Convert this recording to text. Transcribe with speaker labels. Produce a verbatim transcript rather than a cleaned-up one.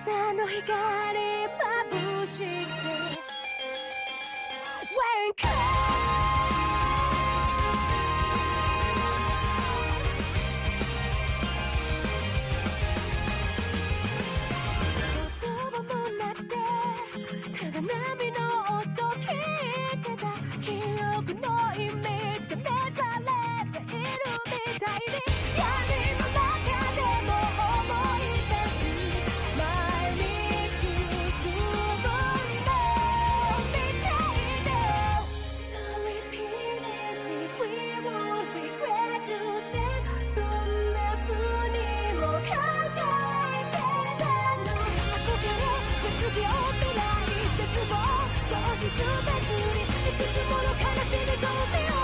Speaker 1: 朝の光眩しくて Wake up言葉もなくてただ波の音聞いてた記憶の意味試されているみたいに闇の中でも思い出す前に進むのみたいで So repeatedly we won't regret you then そんな風にも考えてたの憧れ熱病未来絶望喪失別にいくつもの悲しみと